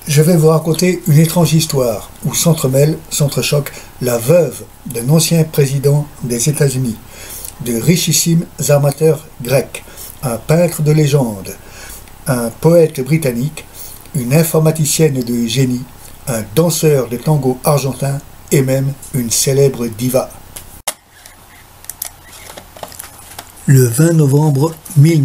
Je vais vous raconter une étrange histoire où s'entrechoque la veuve d'un ancien président des États-Unis, de richissimes armateurs grecs, un peintre de légende, un poète britannique, une informaticienne de génie, un danseur de tango argentin et même une célèbre diva. Le 20 novembre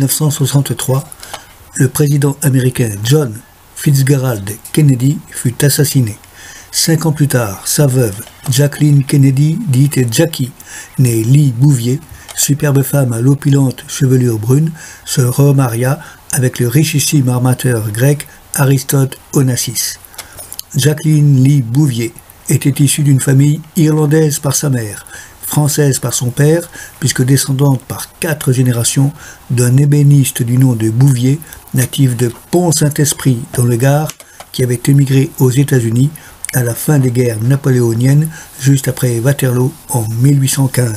1963, le président américain John Fitzgerald Kennedy fut assassiné. 5 ans plus tard, sa veuve, Jacqueline Kennedy, dite Jackie, née Lee Bouvier, superbe femme à l'opulente chevelure brune, se remaria avec le richissime armateur grec Aristote Onassis. Jacqueline Lee Bouvier était issue d'une famille irlandaise par sa mère, française par son père, puisque descendante par 4 générations d'un ébéniste du nom de Bouvier, natif de Pont-Saint-Esprit dans le Gard, qui avait émigré aux États-Unis à la fin des guerres napoléoniennes, juste après Waterloo en 1815.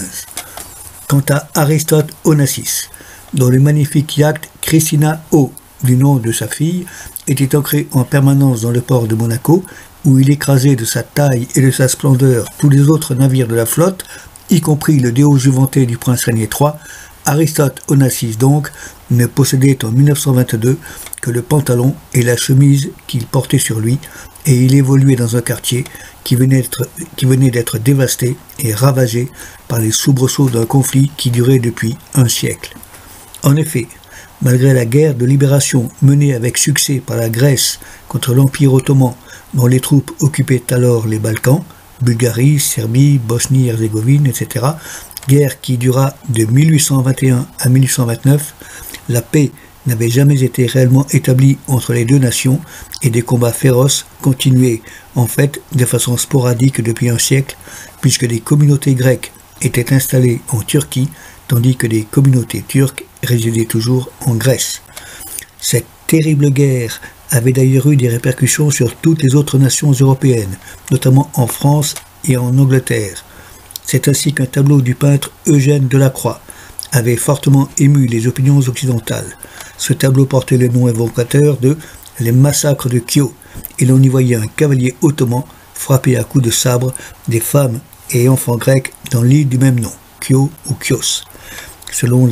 Quant à Aristote Onassis, dont le magnifique yacht Christina O, du nom de sa fille, était ancré en permanence dans le port de Monaco, où il écrasait de sa taille et de sa splendeur tous les autres navires de la flotte, y compris le déo juventé du prince Régnier III, Aristote Onassis donc ne possédait en 1922 que le pantalon et la chemise qu'il portait sur lui, et il évoluait dans un quartier qui venait d'être dévasté et ravagé par les soubresauts d'un conflit qui durait depuis un siècle. En effet, malgré la guerre de libération menée avec succès par la Grèce contre l'Empire ottoman, dont les troupes occupaient alors les Balkans, Bulgarie, Serbie, Bosnie-Herzégovine, etc., guerre qui dura de 1821 à 1829, la paix n'avait jamais été réellement établie entre les deux nations et des combats féroces continuaient en fait de façon sporadique depuis un siècle, puisque des communautés grecques étaient installées en Turquie, tandis que des communautés turques résidaient toujours en Grèce. Cette terrible guerre avait d'ailleurs eu des répercussions sur toutes les autres nations européennes, notamment en France et en Angleterre. C'est ainsi qu'un tableau du peintre Eugène Delacroix avait fortement ému les opinions occidentales. Ce tableau portait le nom évocateur de « Les massacres de Kio » et l'on y voyait un cavalier ottoman frapper à coups de sabre des femmes et enfants grecs dans l'île du même nom, Kio ou Chios, selon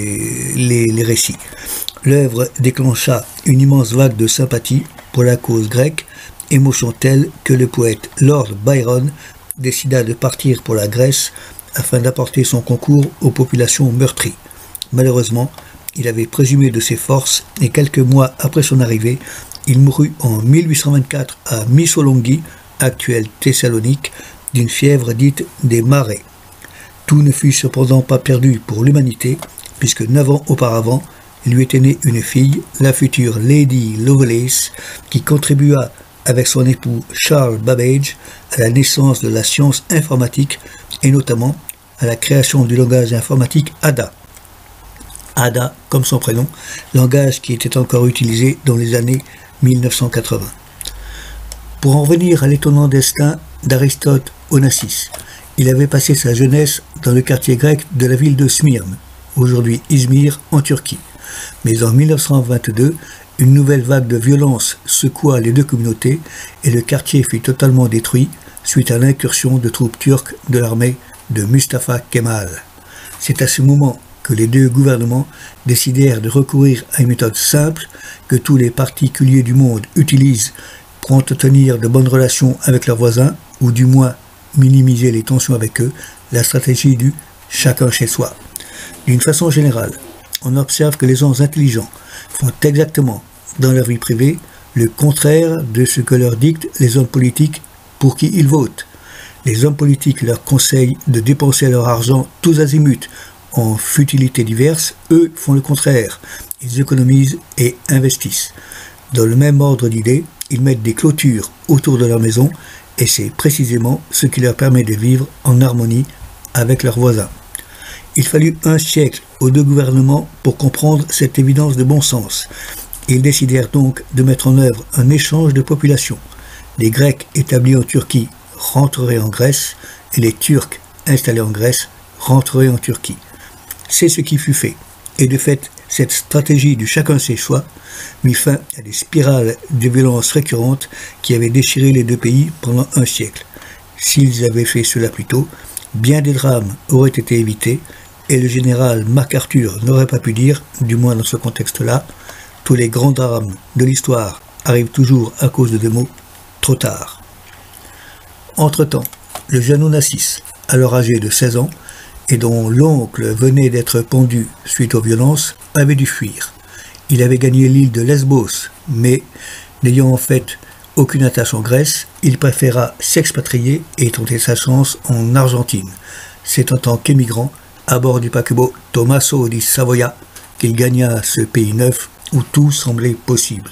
les récits. L'œuvre déclencha une immense vague de sympathie pour la cause grecque, émotion telle que le poète Lord Byron décida de partir pour la Grèce afin d'apporter son concours aux populations meurtries. Malheureusement, il avait présumé de ses forces et quelques mois après son arrivée, il mourut en 1824 à Missolonghi, actuelle Thessalonique, d'une fièvre dite des marais. Tout ne fut cependant pas perdu pour l'humanité, puisque 9 ans auparavant, il lui était née une fille, la future Lady Lovelace, qui contribua avec son époux Charles Babbage à la naissance de la science informatique et notamment à la création du langage informatique Ada. Ada, comme son prénom, langage qui était encore utilisé dans les années 1980. Pour en revenir à l'étonnant destin d'Aristote Onassis, il avait passé sa jeunesse dans le quartier grec de la ville de Smyrne, aujourd'hui Izmir en Turquie. Mais en 1922, une nouvelle vague de violence secoua les deux communautés et le quartier fut totalement détruit suite à l'incursion de troupes turques de l'armée de Mustafa Kemal. C'est à ce moment que les deux gouvernements décidèrent de recourir à une méthode simple que tous les particuliers du monde utilisent pour entretenir de bonnes relations avec leurs voisins ou du moins minimiser les tensions avec eux, la stratégie du « chacun chez soi ». D'une façon générale, on observe que les gens intelligents font exactement, dans leur vie privée, le contraire de ce que leur dictent les hommes politiques pour qui ils votent. Les hommes politiques leur conseillent de dépenser leur argent tous azimuts en futilités diverses, eux font le contraire. Ils économisent et investissent. Dans le même ordre d'idées, ils mettent des clôtures autour de leur maison et c'est précisément ce qui leur permet de vivre en harmonie avec leurs voisins. Il fallut un siècle aux deux gouvernements pour comprendre cette évidence de bon sens. Ils décidèrent donc de mettre en œuvre un échange de population. Les Grecs établis en Turquie rentreraient en Grèce et les Turcs installés en Grèce rentreraient en Turquie. C'est ce qui fut fait. Et de fait, Cette stratégie du chacun ses choix mit fin à des spirales de violence récurrentes qui avaient déchiré les deux pays pendant un siècle. S'ils avaient fait cela plus tôt, bien des drames auraient été évités et le général MacArthur n'aurait pas pu dire, du moins dans ce contexte-là, tous les grands drames de l'histoire arrivent toujours à cause de deux mots, trop tard. Entre-temps, le jeune Onassis, alors âgé de 16 ans, et dont l'oncle venait d'être pendu suite aux violences, avait dû fuir. Il avait gagné l'île de Lesbos, mais, n'ayant en fait aucune attache en Grèce, il préféra s'expatrier et tenter sa chance en Argentine. C'est en tant qu'émigrant, à bord du paquebot Tommaso di Savoia, qu'il gagna ce pays neuf où tout semblait possible.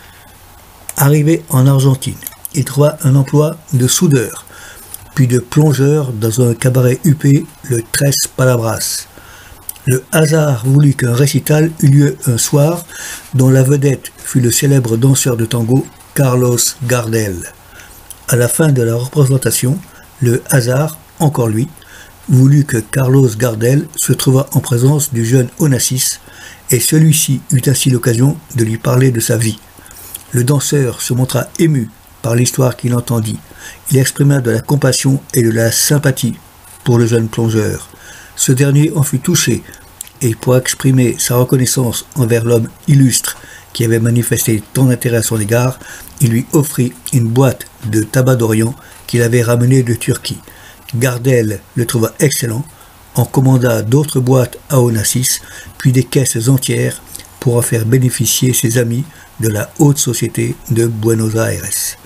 Arrivé en Argentine, il trouva un emploi de soudeur, puis de plongeur dans un cabaret huppé, le Tres Palabras. Le hasard voulut qu'un récital eut lieu un soir, dont la vedette fut le célèbre danseur de tango Carlos Gardel. À la fin de la représentation, le hasard, encore lui, voulut que Carlos Gardel se trouvât en présence du jeune Onassis, et celui-ci eut ainsi l'occasion de lui parler de sa vie. Le danseur se montra ému par l'histoire qu'il entendit. Il exprima de la compassion et de la sympathie pour le jeune plongeur. Ce dernier en fut touché, et pour exprimer sa reconnaissance envers l'homme illustre qui avait manifesté tant d'intérêt à son égard, il lui offrit une boîte de tabac d'Orient qu'il avait ramené de Turquie. Gardel le trouva excellent, en commanda d'autres boîtes à Onassis, puis des caisses entières pour en faire bénéficier ses amis de la haute société de Buenos Aires.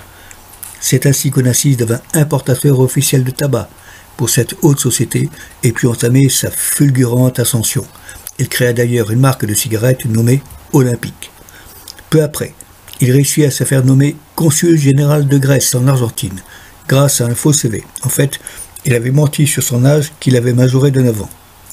C'est ainsi qu'Onassis devint importateur officiel de tabac pour cette haute société et put entamer sa fulgurante ascension. Il créa d'ailleurs une marque de cigarettes nommée Olympique. Peu après, il réussit à se faire nommer consul général de Grèce en Argentine, grâce à un faux CV. En fait, il avait menti sur son âge qu'il avait majoré de 9 ans.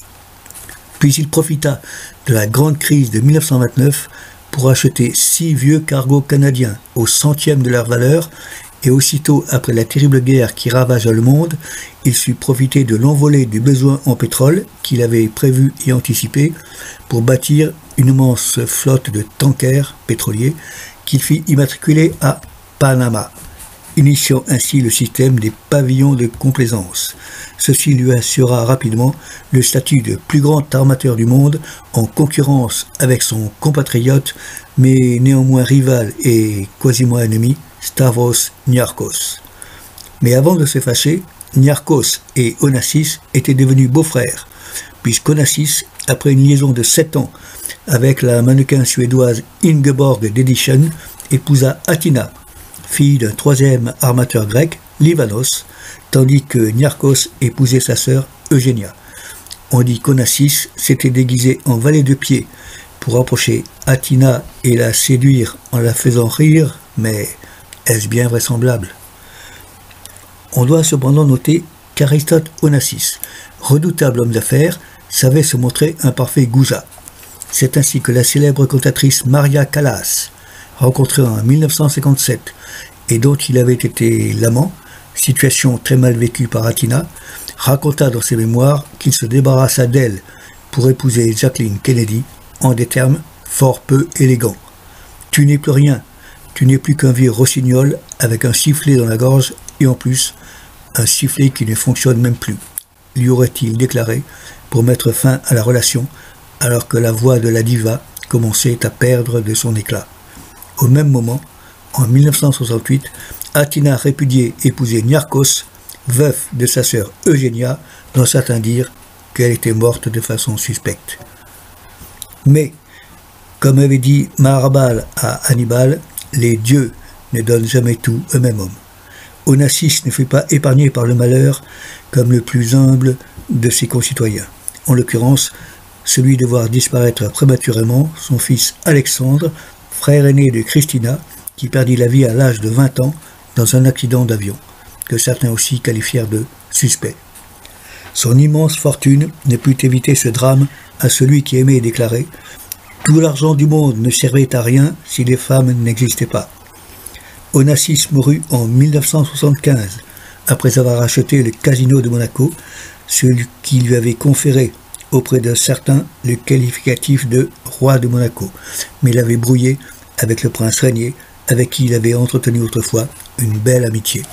Puis il profita de la grande crise de 1929 pour acheter 6 vieux cargos canadiens au centième de leur valeur, et aussitôt après la terrible guerre qui ravagea le monde, il sut profiter de l'envolée du besoin en pétrole qu'il avait prévu et anticipé pour bâtir une immense flotte de tankers pétroliers qu'il fit immatriculer à Panama, initiant ainsi le système des pavillons de complaisance. Ceci lui assura rapidement le statut de plus grand armateur du monde, en concurrence avec son compatriote, mais néanmoins rival et quasiment ennemi, Stavros Niarchos. Mais avant de se fâcher, Niarchos et Onassis étaient devenus beaux-frères, puisqu'Onassis, après une liaison de 7 ans avec la mannequin suédoise Ingeborg Dedischen, épousa Athina, fille d'un troisième armateur grec, Livanos, tandis que Niarchos épousait sa sœur Eugénia. On dit qu'Onassis s'était déguisé en valet de pied pour approcher Athina et la séduire en la faisant rire, mais est-ce bien vraisemblable? On doit cependant noter qu'Aristote Onassis, redoutable homme d'affaires, savait se montrer un parfait goujat. C'est ainsi que la célèbre cantatrice Maria Callas, rencontrée en 1957 et dont il avait été l'amant, situation très mal vécue par Athina, raconta dans ses mémoires qu'il se débarrassa d'elle pour épouser Jacqueline Kennedy en des termes fort peu élégants. « Tu n'es plus rien, tu n'es plus qu'un vieux rossignol avec un sifflet dans la gorge et en plus, un sifflet qui ne fonctionne même plus », lui aurait-il déclaré pour mettre fin à la relation alors que la voix de la diva commençait à perdre de son éclat. Au même moment, en 1968, Athina répudiait épouser Niarchos, veuf de sa sœur Eugénia, dont certains dirent qu'elle était morte de façon suspecte. Mais, comme avait dit Maharbal à Hannibal, les dieux ne donnent jamais tout au même homme. Onassis ne fut pas épargné par le malheur comme le plus humble de ses concitoyens, en l'occurrence celui de voir disparaître prématurément son fils Alexandre, frère aîné de Christina, qui perdit la vie à l'âge de 20 ans dans un accident d'avion, que certains aussi qualifièrent de suspect. Son immense fortune ne put éviter ce drame à celui qui aimait déclarer « Tout l'argent du monde ne servait à rien si les femmes n'existaient pas ». Onassis mourut en 1975, après avoir acheté le casino de Monaco, celui qui lui avait conféré, auprès d'un certain le qualificatif de roi de Monaco, mais il avait brouillé avec le prince régnier, avec qui il avait entretenu autrefois une belle amitié.